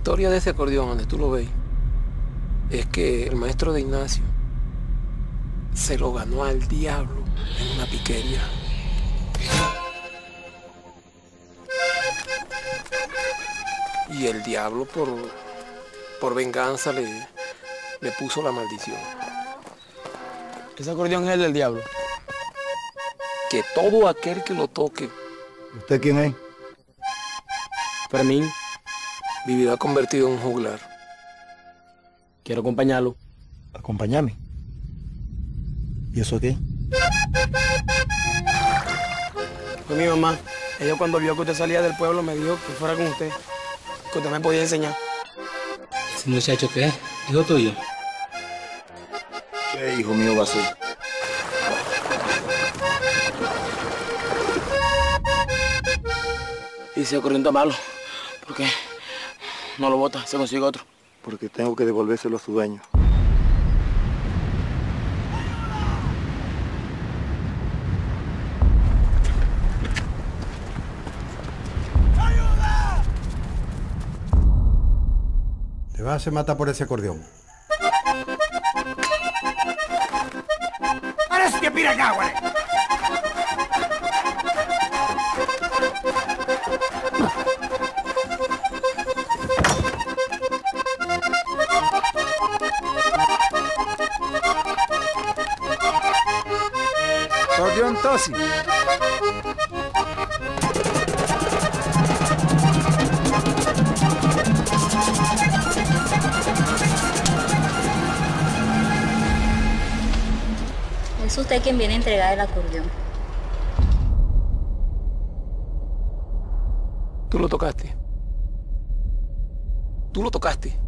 historia de ese acordeón, donde tú lo ves, es que el maestro de Ignacio se lo ganó al diablo en una piquería. Y el diablo por venganza le puso la maldición. Ese acordeón es el del diablo. Que todo aquel que lo toque... ¿Usted quién es? Fermín, vivirá convertido en un juglar. quiero acompañarlo. Acompáñame. ¿Y eso qué? Fue mi mamá. Ella cuando vio que usted salía del pueblo me dijo que fuera con usted, que usted me podía enseñar. ¿Ese muchacho qué es? ¿Hijo tuyo? ¿Qué hijo mío va a ser? Y ese acordeón está malo, porque no lo bota, se consigue otro. Porque tengo que devolvérselo a su dueño. Te vas a hacer matar por ese acordeón. ¡Ahora sí que pira acá, güey! Acordeón Tosi. Es usted quien viene a entregar el acordeón. Tú lo tocaste. Tú lo tocaste.